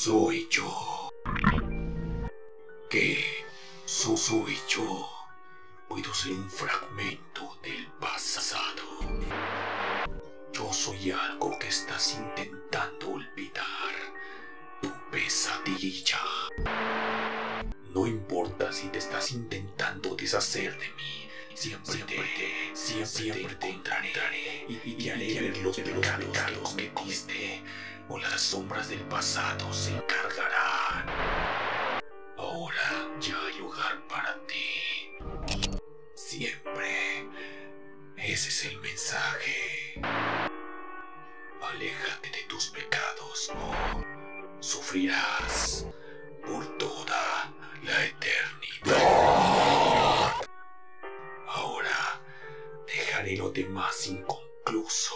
Soy yo. ¿Qué? Soy yo. Puedo ser un fragmento del pasado. Yo soy algo que estás intentando olvidar. Tu pesadilla. No importa si te estás intentando deshacer de mí. Siempre te encontraré y haré ver los pecados que cometiste, o las sombras del pasado se encargarán. Ahora ya hay lugar para ti. Siempre. Ese es el mensaje. Aléjate de tus pecados o sufrirás por toda la eternidad. Ahora dejaré lo demás inconcluso.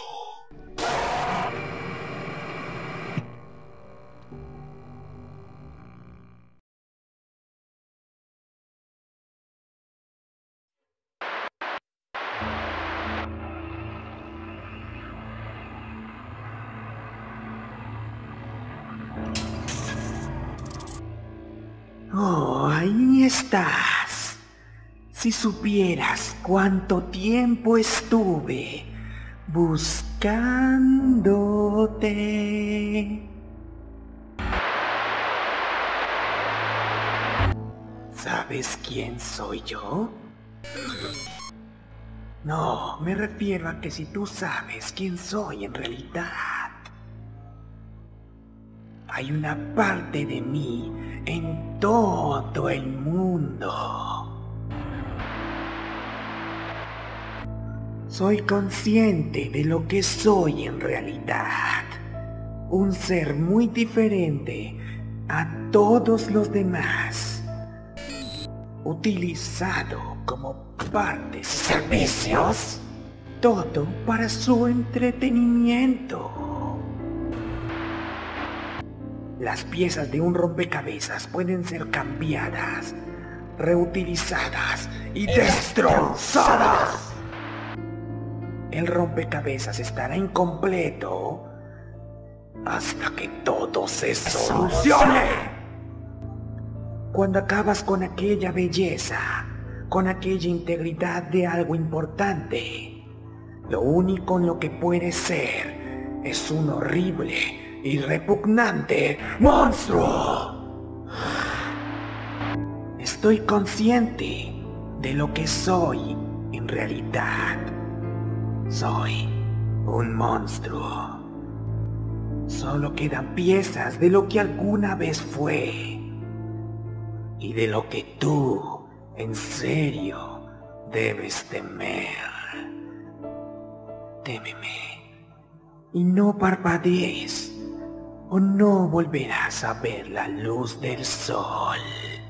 Oh, ahí estás. Si supieras cuánto tiempo estuve buscándote. ¿Sabes quién soy yo? No, me refiero a que si tú sabes quién soy en realidad. Hay una parte de mí en todo el mundo. Soy consciente de lo que soy en realidad. Un ser muy diferente a todos los demás. Utilizado como partes y servicios. Todo para su entretenimiento. Las piezas de un rompecabezas pueden ser cambiadas, reutilizadas y destrozadas. El rompecabezas estará incompleto hasta que todo se solucione. Cuando acabas con aquella belleza, con aquella integridad de algo importante, lo único en lo que puedes ser es un horrible y repugnante monstruo. Estoy consciente de lo que soy en realidad. Soy un monstruo. Solo quedan piezas de lo que alguna vez fue. Y de lo que tú, en serio, debes temer. Témeme. Y no parpadees, o no volverás a ver la luz del sol.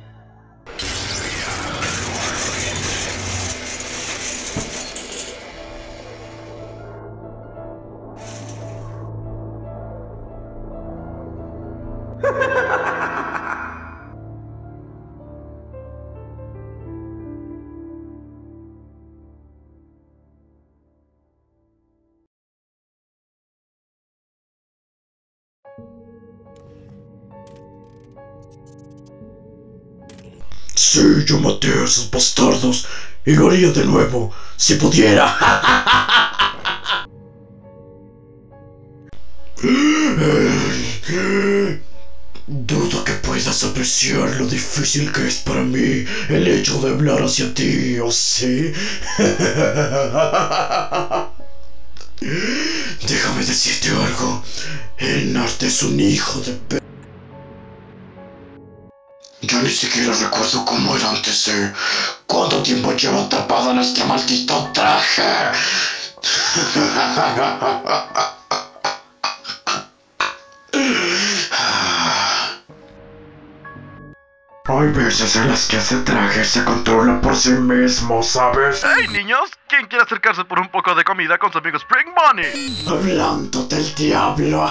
Sí, yo maté a esos bastardos y lo haría de nuevo, si pudiera. Dudo que puedas apreciar lo difícil que es para mí el hecho de hablar hacia ti, ¿o sí? Déjame decirte algo. Enart es un hijo de p... Ya ni siquiera recuerdo cómo era antes de... ¿Cuánto tiempo llevo atrapado en este maldito traje? Hay veces en las que ese traje se controla por sí mismo, ¿sabes? ¡Hey, niños! ¿Quién quiere acercarse por un poco de comida con su amigo Spring Bunny? Hablando del diablo.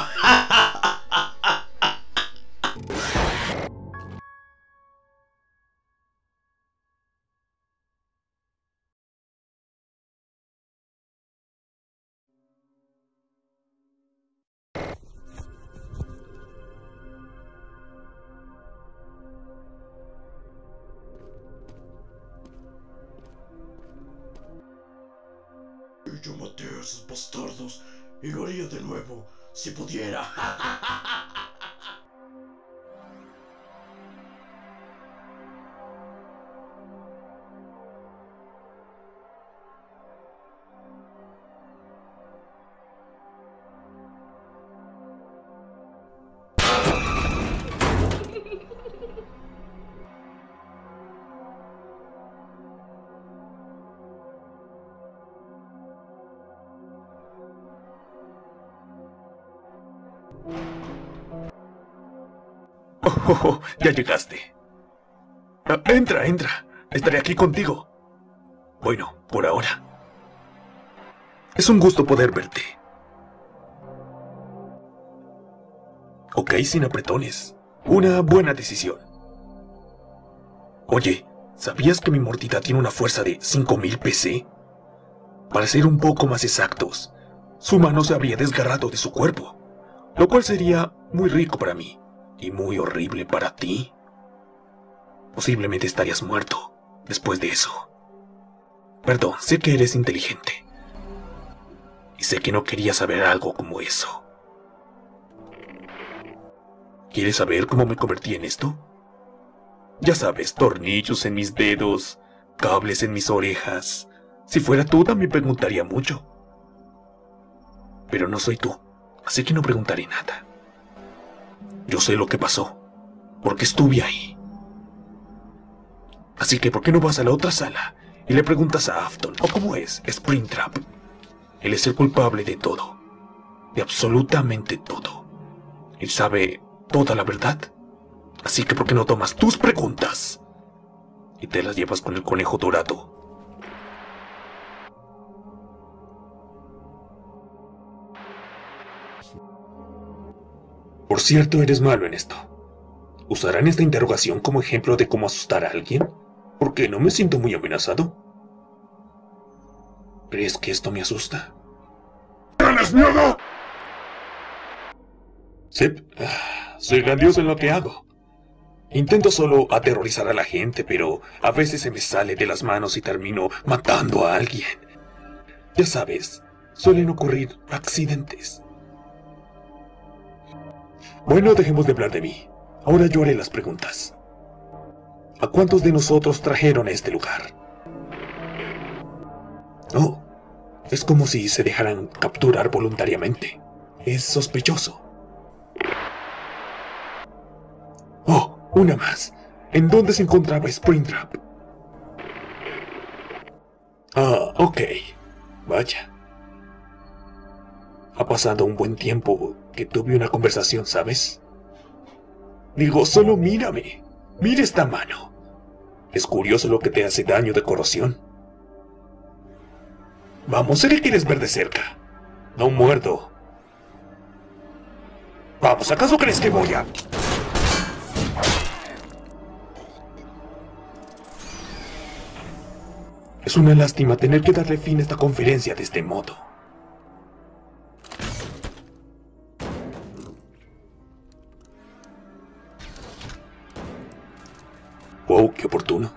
yo maté a esos bastardos y lo haría de nuevo si pudiera. Oh, ya llegaste. Entra, entra. Estaré aquí contigo. Bueno, por ahora. Es un gusto poder verte. Ok, sin apretones. Una buena decisión. Oye, ¿sabías que mi mordida tiene una fuerza de 5000 PC? Para ser un poco más exactos, su mano se habría desgarrado de su cuerpo, lo cual sería muy rico para mí y muy horrible para ti. Posiblemente estarías muerto después de eso. Perdón, sé que eres inteligente. Y sé que no querías saber algo como eso. ¿Quieres saber cómo me convertí en esto? Ya sabes, tornillos en mis dedos, cables en mis orejas. Si fuera tú, también preguntaría mucho. Pero no soy tú, así que no preguntaré nada. Yo sé lo que pasó, porque estuve ahí. Así que, ¿por qué no vas a la otra sala y le preguntas a Afton, o cómo es, Springtrap? Él es el culpable de todo, de absolutamente todo. Él sabe toda la verdad. Así que, ¿por qué no tomas tus preguntas y te las llevas con el conejo dorado? Por cierto, eres malo en esto. ¿Usarán esta interrogación como ejemplo de cómo asustar a alguien? Porque no me siento muy amenazado. ¿Crees que esto me asusta? ¿Tienes miedo? Sí, soy grandioso en lo que hago. Intento solo aterrorizar a la gente, pero a veces se me sale de las manos y termino matando a alguien. Ya sabes, suelen ocurrir accidentes. Bueno, dejemos de hablar de mí. Ahora yo haré las preguntas. ¿A cuántos de nosotros trajeron a este lugar? Oh, es como si se dejaran capturar voluntariamente. Es sospechoso. Oh, una más. ¿En dónde se encontraba Springtrap? Ah, ok. Vaya. Ha pasado un buen tiempo que tuve una conversación, ¿sabes? Digo, solo mírame. Mira esta mano. Es curioso lo que te hace daño de corrosión. Vamos, sé que quieres ver de cerca. No muerdo. Vamos, ¿acaso crees que voy a...? Es una lástima tener que darle fin a esta conferencia de este modo. Wow, qué oportuno.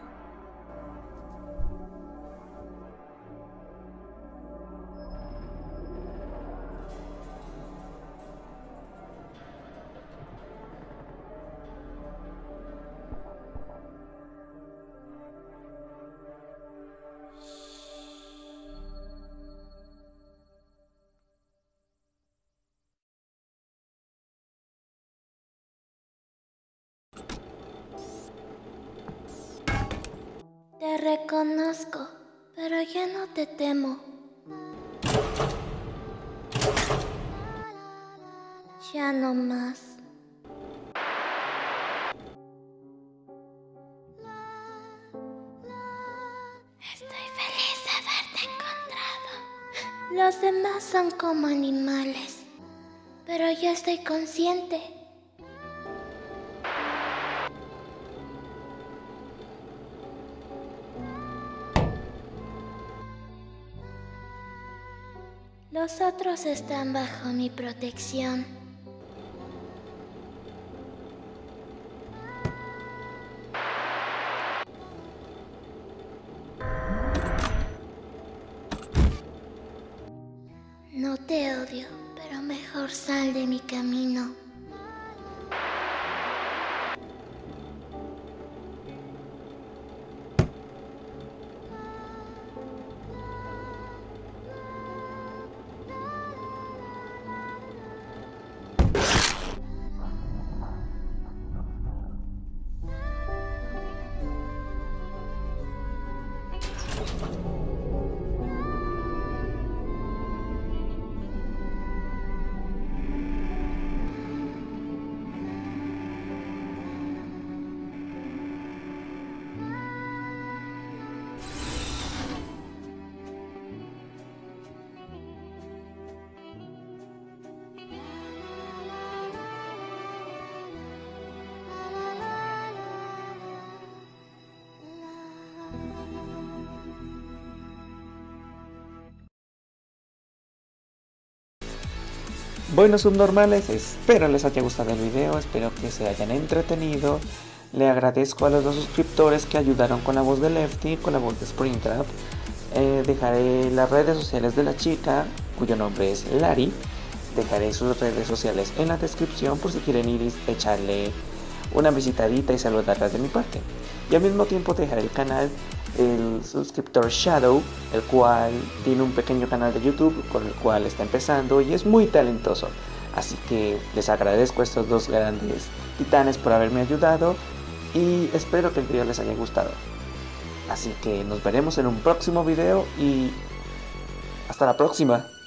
Te reconozco, pero ya no te temo. Ya no más. Estoy feliz de haberte encontrado. Los demás son como animales, pero ya estoy consciente. Los otros están bajo mi protección. mal de mi camino. Bueno, subnormales, espero les haya gustado el video, espero que se hayan entretenido. Le agradezco a los 2 suscriptores que ayudaron con la voz de Lefty, con la voz de Springtrap. Dejaré las redes sociales de la chica, cuyo nombre es Lari. Dejaré sus redes sociales en la descripción por si quieren ir y echarle una visitadita y saludarla de mi parte. Y al mismo tiempo dejaré el canal el suscriptor Shadow, el cual tiene un pequeño canal de YouTube con el cual está empezando y es muy talentoso. Así que les agradezco a estos 2 grandes titanes por haberme ayudado y espero que el video les haya gustado. Así que nos veremos en un próximo video y hasta la próxima.